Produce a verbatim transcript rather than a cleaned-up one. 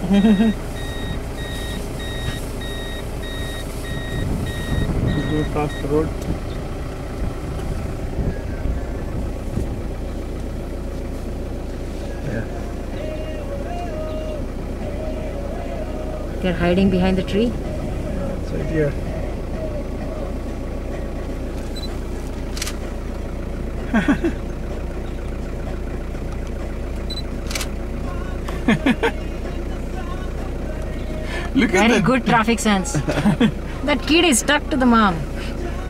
Go across the road. Yeah. They're hiding behind the tree. It's right here. Look at Very that. good traffic sense. That kid is stuck to the mom.